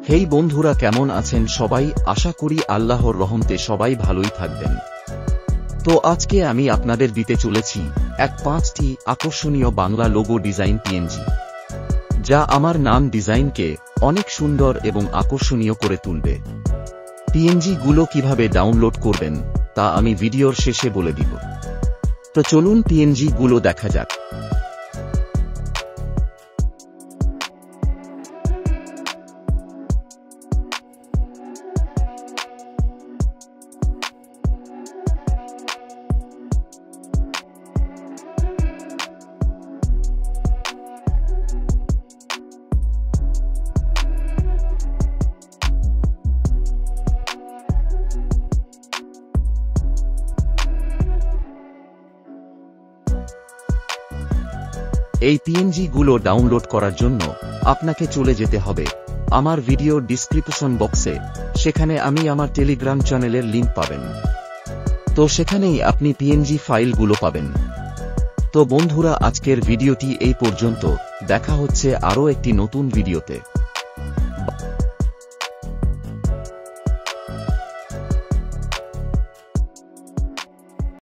হেই বন্ধুরা, কেমন আছেন সবাই? আশা করি আল্লাহর রহমতে সবাই ভালোই থাকবেন। তো আজকে আমি আপনাদের দিতে চলেছি 5টি আকর্ষণীয় বাংলা লোগো ডিজাইন পিএনজি, যা আমার নাম ডিজাইনকে অনেক সুন্দর এবং আকর্ষণীয় করে তুলবে। পিএনজি গুলো কিভাবে ডাউনলোড করবেন তা আমি ভিডিওর শেষে বলে দিব। তো চলুন পিএনজি গুলো দেখা যাক। এই পিএনজি গুলো ডাউনলোড করার জন্য আপনাকে চলে যেতে হবে আমার ভিডিও ডিসক্রিপশন বক্সে। সেখানে আমি আমার টেলিগ্রাম চ্যানেলের লিংক পাবেন। তো সেখানেই আপনি পিএনজি ফাইলগুলো পাবেন। তো বন্ধুরা, আজকের ভিডিওটি এই পর্যন্ত। দেখা হচ্ছে আরও একটি নতুন ভিডিওতে।